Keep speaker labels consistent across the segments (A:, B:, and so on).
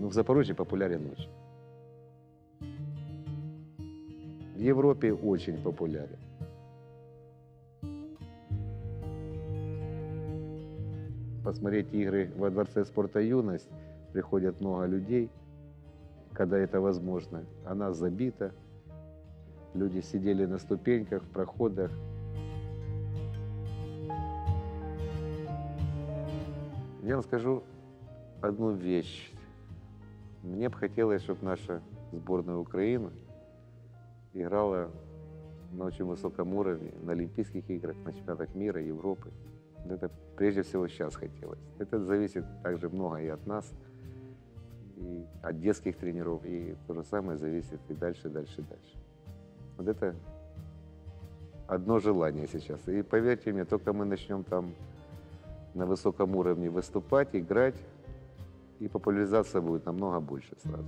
A: в Запорожье популярен очень. В Европе очень популярен. Посмотреть игры во Дворце спорта «Юность» приходят много людей, когда это возможно. Она забита, люди сидели на ступеньках, в проходах. Я вам скажу одну вещь. Мне бы хотелось, чтобы наша сборная Украины играла на очень высоком уровне, на Олимпийских играх, на чемпионатах мира, Европы. Это прежде всего сейчас хотелось. Это зависит также много и от нас, и от детских тренеров, и то же самое зависит и дальше, дальше, дальше. Вот это одно желание сейчас. И поверьте мне, только мы начнем там на высоком уровне выступать, играть, и популяризация будет намного больше сразу.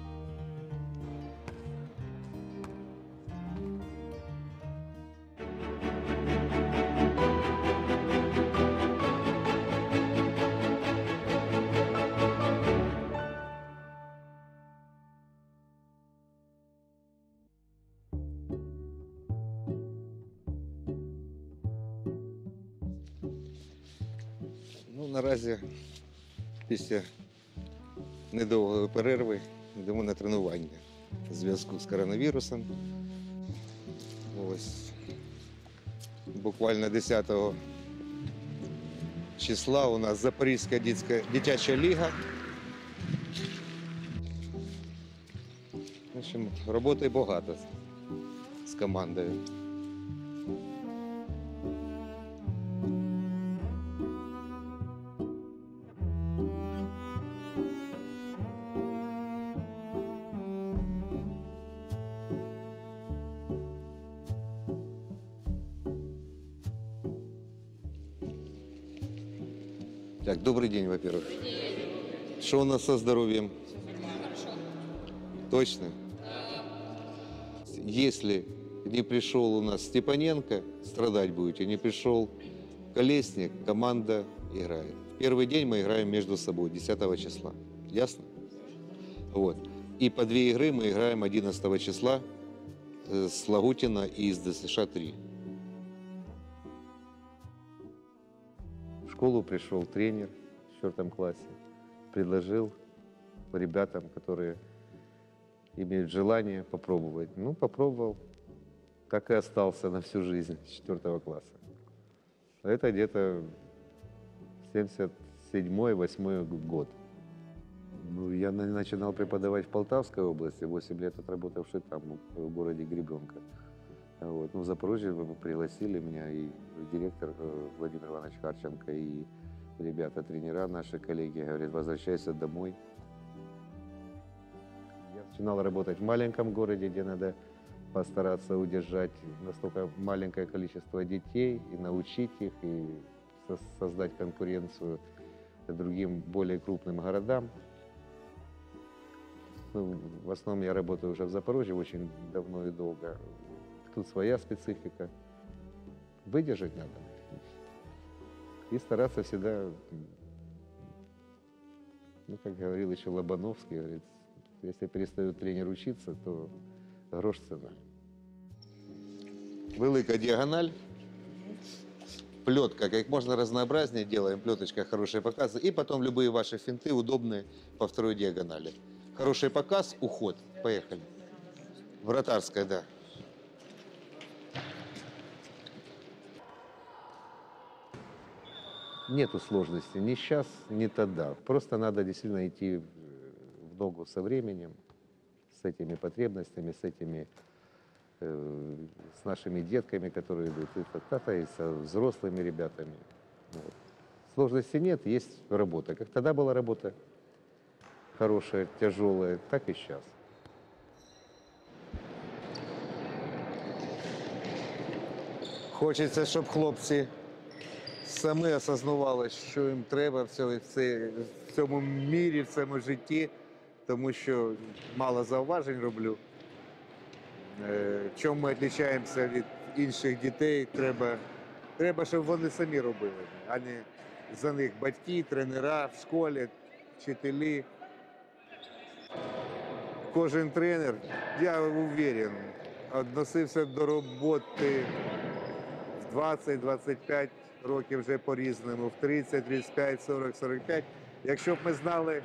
A: Ну, наразі, після недовгої перерви, йдемо на тренування в зв'язку з коронавірусом. Ось, буквально 10 числа у нас Запорізька дитяча ліга. В общем, роботи багато з командою. Так, добрый день, во-первых. Что у нас со здоровьем? Точно? Если не пришел у нас Степаненко, страдать будете. Не пришел Колесник, команда играет. В первый день мы играем между собой, 10 числа. Ясно? Вот. И по 2 игры мы играем 11 числа с Лагутина и из ДСШ-3. В школу пришел тренер в 4 классе, предложил ребятам, которые имеют желание попробовать. Ну, попробовал, так и остался на всю жизнь с 4 класса. Это где-то 77-8 год. Ну, я начинал преподавать в Полтавской области, 8 лет отработавший там, в городе Гребенка. Вот. Ну, в Запорожье пригласили меня и директор Владимир Иванович Харченко, и ребята, тренера, наши коллеги, говорят, возвращайся домой. Я начинал работать в маленьком городе, где надо постараться удержать настолько маленькое количество детей и научить их, и создать конкуренцию другим более крупным городам. Ну, в основном я работаю уже в Запорожье очень давно и долго. Тут своя специфика. Выдержать надо. И стараться всегда, ну, как говорил еще Лобановский, говорит, если перестает тренер учиться, то грош цена. Велика диагональ. Плетка, как можно разнообразнее делаем, плеточка, хорошие показы. И потом любые ваши финты удобные по второй диагонали. Хороший показ, уход. Поехали. Вратарская, да. Нету сложности ни сейчас, ни тогда. Просто надо действительно идти в ногу со временем, с этими потребностями, с нашими детками, которые идут, и со взрослыми ребятами. Вот. Сложности нет, есть работа. Как тогда была работа хорошая, тяжелая, так и сейчас. Хочеться, щоб хлопці самі осознавали, що їм треба в цьому мірі, в цьому житті, тому що мало зауважень роблю. Чому ми відрізняємося від інших дітей, треба, щоб вони самі робили, а не за них батьки, тренера в школі, вчителі. кожен тренер, я уверен, відносився до роботи в 20-25 років вже по-різному, в 30, 35, 40, 45. Якщо б ми знали,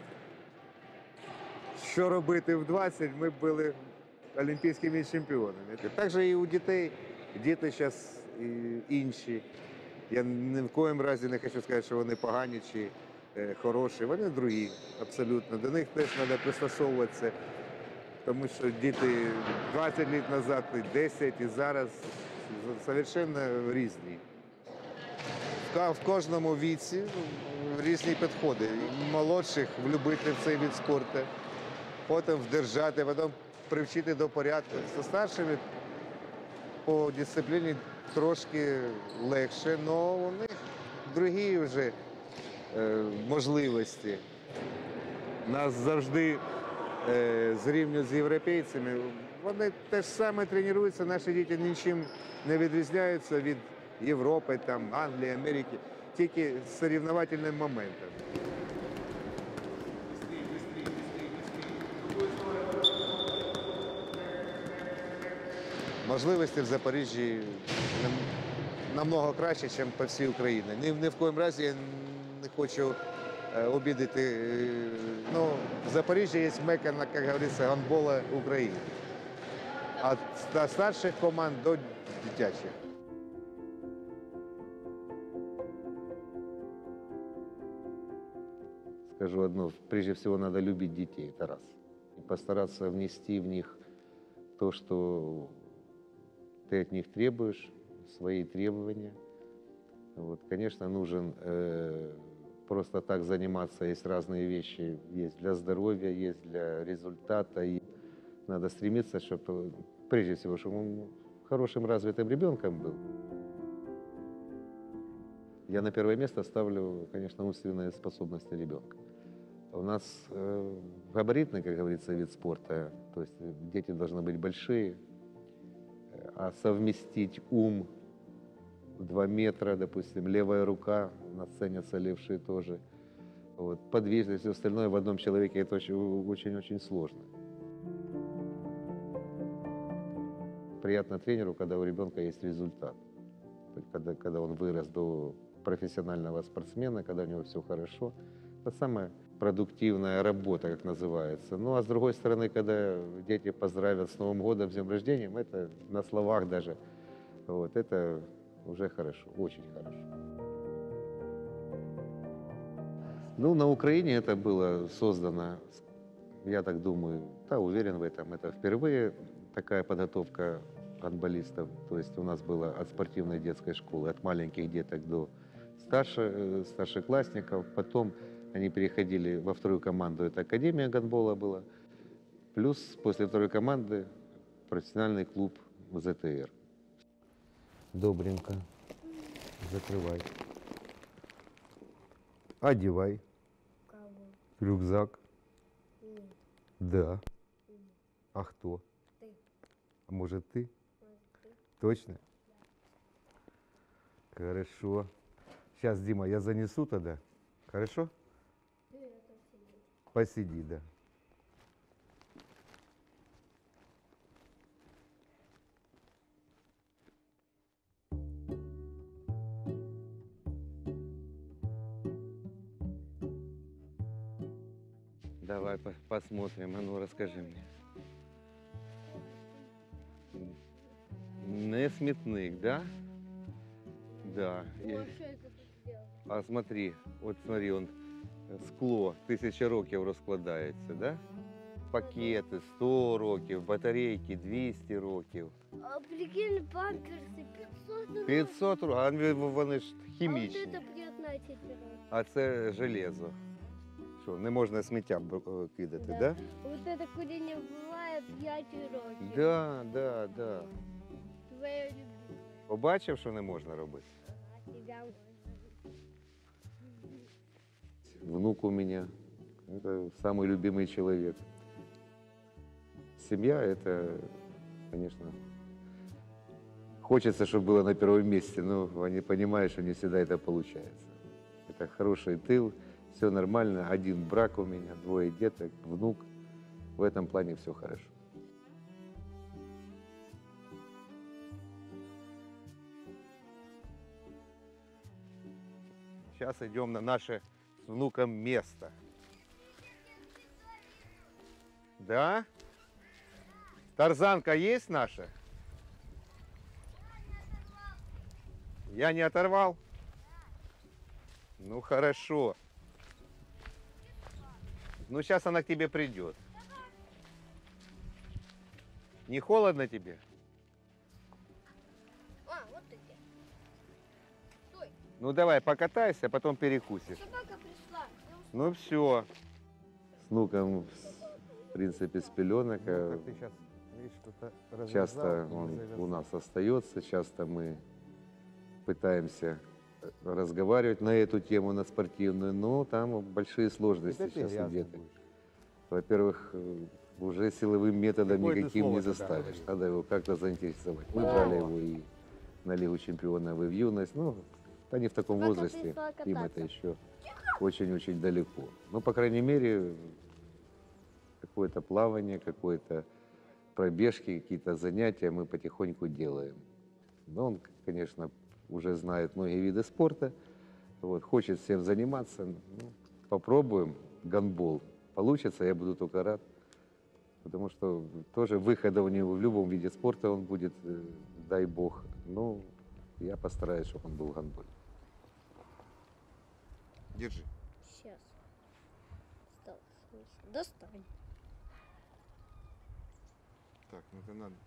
A: що робити в 20, ми б були олімпійськими чемпіонами. Так же і у дітей. Діти зараз інші. Я ні в коїм разі не хочу сказати, що вони погані чи хороші. Вони другі, абсолютно. До них теж треба пристосовуватися. Тому що діти 20 років назад, 10 і зараз совершенно різні. В кожному віці різні підходи. Молодших влюбити в цей від спорту, потім вдержати, потім привчити до порядку. Зі старшими по дисципліні трошки легше, але у них другі вже можливості. Нас завжди зрівнюють з європейцями. Вони теж саме тренуються, наші діти нічим не відрізняються від Європи, там, Англії, Америки, тільки з соревновательним моментом. Можливості в Запоріжжі намного краще, ніж по всій Україні. Ні в коїм разі я не хочу обідати. Ну, в Запоріжжі є мека, як говориться, гандбола України. От старших команд до дитячих. Скажу одно, прежде всего надо любить детей, это раз. И постараться внести в них то, что ты от них требуешь, свои требования. Вот, конечно, нужен просто так заниматься, есть разные вещи, есть для здоровья, есть для результата. И надо стремиться, чтобы, прежде всего, чтобы он хорошим развитым ребенком был. Я на первое место ставлю, конечно, умственные способности ребенка. У нас габаритный, как говорится, вид спорта, то есть дети должны быть большие, а совместить ум в 2 метра, допустим, левая рука, нас ценятся левшие тоже, вот, подвижность и все остальное в одном человеке, это очень-очень сложно. Приятно тренеру, когда у ребенка есть результат, когда он вырос до профессионального спортсмена, когда у него все хорошо. Это самая продуктивная работа, как называется. Ну, а с другой стороны, когда дети поздравят с Новым годом, с днем рождения, это на словах даже, вот, это уже хорошо, очень хорошо. Ну, на Украине это было создано, я так думаю, да, уверен в этом, это впервые такая подготовка гандболистов. То есть у нас было от спортивной детской школы, от маленьких деток до старшеклассников. Потом они переходили во вторую команду, это Академия гандбола была. Плюс после второй команды профессиональный клуб ЗТР. Добренько. Закрывай. Одевай.
B: Кого?
A: Рюкзак.
B: Нет.
A: Да. А кто?
B: Ты.
A: А может ты?
B: Может, ты?
A: Точно? Хорошо. Сейчас, Дима, я занесу тогда. Хорошо?
B: Ты это сидишь.
A: Посиди, да. Давай посмотрим, а ну расскажи мне. Не смітник, да? Да.
B: О, что это ты сделал?
A: А смотри, от смотри, он скло 1000 років розкладається, да? Пакети 100 років, батарейки 200 років.
B: А прикинь, памперсы 500 рублей.
A: 500 років, а вони ж
B: А вот
A: хімічні.
B: это 15 рублей.
A: А це железо. Що, не можна сміття кидати,
B: Да.
A: да?
B: Вот это курение бывает 5 років.
A: Да.
B: Твоя любовь.
A: Побачив, що не можна робити?
B: А тебя можно.
A: Внук у меня. Это самый любимый человек. Семья – это, конечно, хочется, чтобы было на первом месте, но они понимают, что не всегда это получается. Это хороший тыл, все нормально. 1 брак у меня, 2 деток, внук. в этом плане все хорошо. Сейчас идем на наше с внуком место. Да? Тарзанка есть наша? Я не оторвал? Ну хорошо. Ну сейчас она к тебе придет. Не холодно тебе?
B: А, вот ты где. Стой,
A: Ну давай покатайся, а потом перекусишь.
B: собака пришла.
A: Ну все. С внуком, в принципе, с пеленок.
C: Ты сейчас, видишь, что-то
A: Часто он у нас остается, часто мы пытаемся разговаривать на эту тему, на спортивную, но там большие сложности сейчас у деток. Во-первых, уже силовым методом
C: Какое ты
A: никаким
C: слово
A: не
C: тогда
A: заставишь.
C: говоришь?
A: Надо его как-то заинтересовать. Мы брали его и на Лигу чемпионов, и в юность. Ну, они в таком
B: Собака
A: возрасте,
B: пришла
A: им это
B: кататься.
A: еще очень-очень далеко. Ну, по крайней мере, какое-то плавание, какое-то пробежки, какие-то занятия мы потихоньку делаем. Но он, конечно, уже знает многие виды спорта, вот, хочет всем заниматься. Ну, попробуем гандбол. Получится, я буду только рад. Потому что тоже выхода у него в любом виде спорта он будет, дай бог. Ну, я постараюсь, чтобы он был в гандболе. Держи.
B: Сейчас. Достань.
A: Так, ну это надо.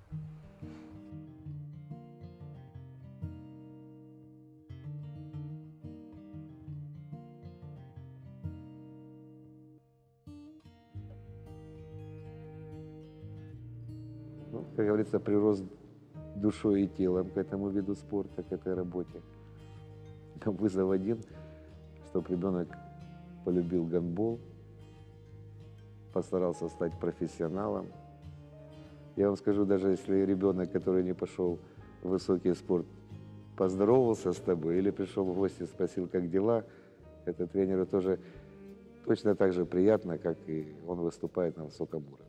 A: Ну, как говорится, прирост душой и телом к этому виду спорта, к этой работе. Там вызов один, чтобы ребенок полюбил гандбол, постарался стать профессионалом. Я вам скажу, даже если ребенок, который не пошел в высокий спорт, поздоровался с тобой или пришел в гости, спросил, как дела, это тренеру тоже точно так же приятно, как и он выступает на высоком уровне.